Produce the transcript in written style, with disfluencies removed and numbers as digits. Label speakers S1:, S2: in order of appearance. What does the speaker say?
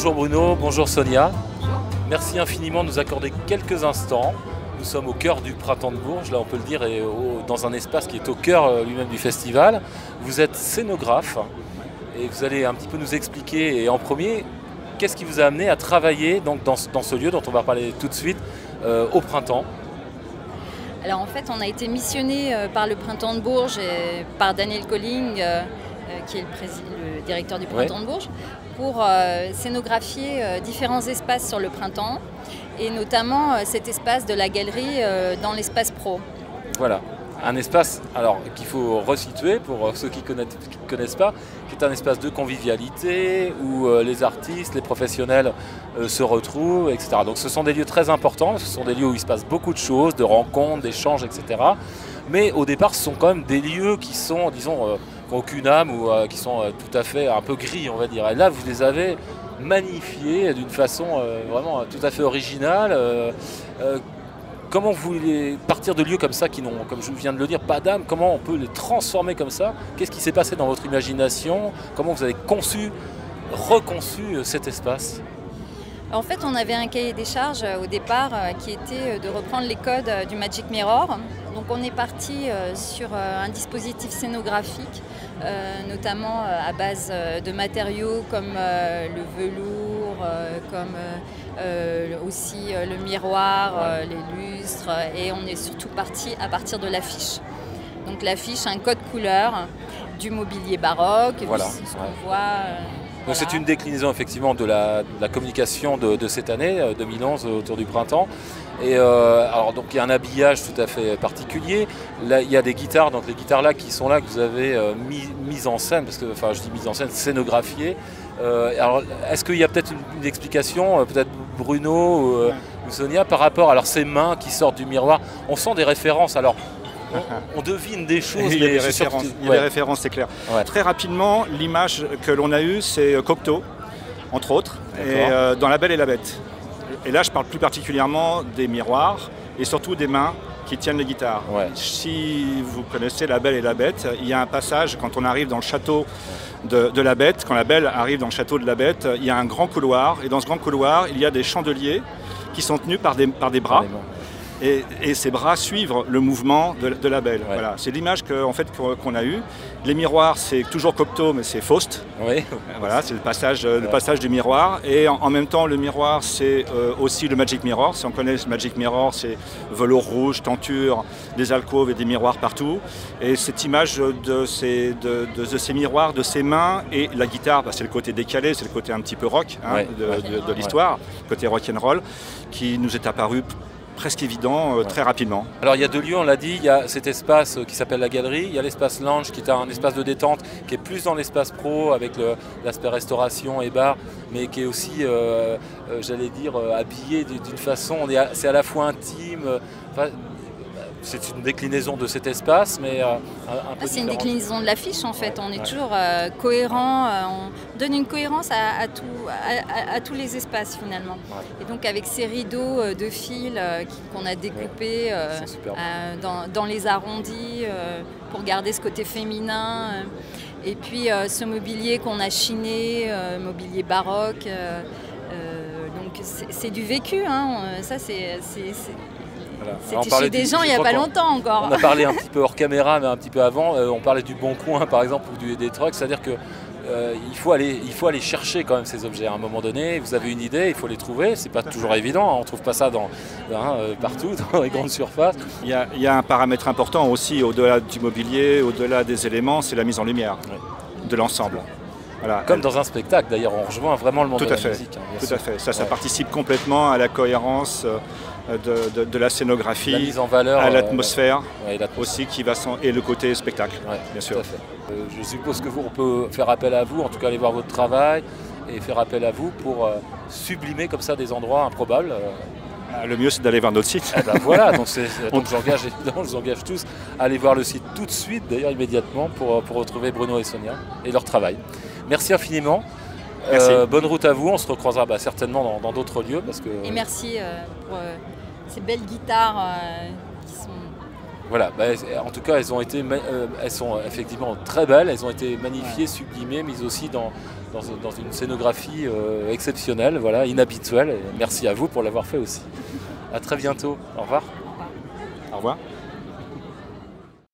S1: Bonjour Bruno, bonjour Sonia. Merci infiniment de nous accorder quelques instants. Nous sommes au cœur du Printemps de Bourges, là on peut le dire, et dans un espace qui est au cœur lui-même du festival. Vous êtes scénographe et vous allez un petit peu nous expliquer, et en premier, qu'est-ce qui vous a amené à travailler donc, dans ce lieu dont on va parler tout de suite au printemps.
S2: Alors en fait, on a été missionné par le Printemps de Bourges et par Daniel Colling, qui est le directeur du Printemps de Bourges, pour scénographier différents espaces sur le printemps, et notamment cet espace de la galerie dans l'espace pro.
S1: Voilà, un espace alors qu'il faut resituer pour ceux qui ne connaissent pas, qui est un espace de convivialité où les artistes, les professionnels se retrouvent, etc. Donc ce sont des lieux très importants, ce sont des lieux où il se passe beaucoup de choses, de rencontres, d'échanges, etc. Mais au départ, ce sont quand même des lieux qui sont, disons, qui n'ont aucune âme ou qui sont tout à fait un peu gris, on va dire. Et là, vous les avez magnifiés d'une façon vraiment tout à fait originale. Comment vous voulez partir de lieux comme ça qui n'ont, comme je viens de le dire, pas d'âme, comment on peut les transformer comme ça? Qu'est-ce qui s'est passé dans votre imagination? Comment vous avez reconçu cet espace?
S2: En fait, on avait un cahier des charges au départ qui était de reprendre les codes du Magic Mirror. Donc on est parti sur un dispositif scénographique, notamment à base de matériaux comme le velours, comme aussi le miroir, les lustres, et on est surtout parti à partir de l'affiche. Donc l'affiche, un code couleur, du mobilier baroque,
S1: voilà,
S2: ce qu'on voit.
S1: Donc c'est une déclinaison effectivement de la communication de cette année 2011 autour du printemps. Et alors donc il y a un habillage tout à fait particulier. Là il y a des guitares, donc les guitares là qui sont là que vous avez mises en scène, parce que enfin je dis mise en scène, scénographiées. Alors est-ce qu'il y a peut-être une explication, peut-être Bruno ou Sonia, par rapport à ces mains qui sortent du miroir? On sent des références. Alors on devine des choses.
S3: Il y a des références, des références, c'est clair. Ouais. Très rapidement, l'image que l'on a eue, c'est Cocteau, entre autres, et dans La Belle et la Bête. Et là, je parle plus particulièrement des miroirs et surtout des mains qui tiennent les guitares. Ouais. Si vous connaissez La Belle et la Bête, il y a un passage quand on arrive dans le château de la Bête, quand la Belle arrive dans le château de la Bête, il y a un grand couloir, et dans ce grand couloir, il y a des chandeliers qui sont tenus par des bras. Et ces bras suivent le mouvement de la Belle. Ouais. Voilà. C'est l'image qu'on a eue. Les miroirs, c'est toujours Cocteau, mais c'est Faust. Oui. Voilà, c'est le passage du miroir. Et en même temps, le miroir, c'est aussi le Magic Mirror. Si on connaît le Magic Mirror, c'est velours rouge, tenture, des alcôves et des miroirs partout. Et cette image de ces miroirs, de ces mains et la guitare, c'est le côté décalé, c'est le côté un petit peu rock de l'histoire, côté rock'n'roll, qui nous est apparu presque évident très rapidement.
S1: Alors il y a deux lieux, on l'a dit, il y a cet espace qui s'appelle la galerie, il y a l'espace lounge qui est un espace de détente qui est plus dans l'espace pro avec l'aspect restauration et bar, mais qui est aussi, j'allais dire, habillé d'une façon, c'est à la fois intime, c'est une déclinaison de cet espace, mais un peu
S2: c'est une déclinaison de l'affiche en fait. On est toujours cohérent, on donne une cohérence à tous les espaces finalement. Ouais. Et donc avec ces rideaux de fil qu'on a découpés dans les arrondis pour garder ce côté féminin. Et puis ce mobilier qu'on a chiné, mobilier baroque. Donc c'est du vécu, hein. Ça c'est... Voilà. C'était chez des gens il n'y a pas longtemps encore.
S1: On a parlé un petit peu hors caméra, mais un petit peu avant. On parlait du Bon Coin, par exemple, ou des trucks. C'est-à-dire qu'il faut aller chercher quand même ces objets. À un moment donné, vous avez une idée, il faut les trouver. C'est pas toujours évident. On ne trouve pas ça partout, dans les grandes surfaces.
S3: Il y a un paramètre important aussi, au-delà du mobilier, au-delà des éléments, c'est la mise en lumière de l'ensemble.
S1: Voilà. Comme dans un spectacle, d'ailleurs, on rejoint vraiment le monde de la musique.
S3: Tout à fait. Ça participe complètement à la cohérence de la scénographie,
S1: la mise en valeur,
S3: à l'atmosphère aussi, et le côté spectacle, bien sûr.
S1: Tout à fait. Je suppose que on peut faire appel à vous, en tout cas aller voir votre travail et faire appel à vous pour sublimer comme ça des endroits improbables.
S3: Le mieux, c'est d'aller voir notre site.
S1: Ben voilà, donc j'engage évidemment, je vous engage tous à aller voir le site tout de suite, d'ailleurs immédiatement, pour retrouver Bruno et Sonia et leur travail. Merci infiniment. Bonne route à vous, on se recroisera certainement dans d'autres lieux.
S2: Et merci pour ces belles guitares qui sont
S1: Voilà, en tout cas, elles sont effectivement très belles, elles ont été magnifiées, sublimées, mais aussi dans une scénographie exceptionnelle, voilà, inhabituelle. Et merci à vous pour l'avoir fait aussi. À très bientôt. Au revoir.
S3: Au revoir.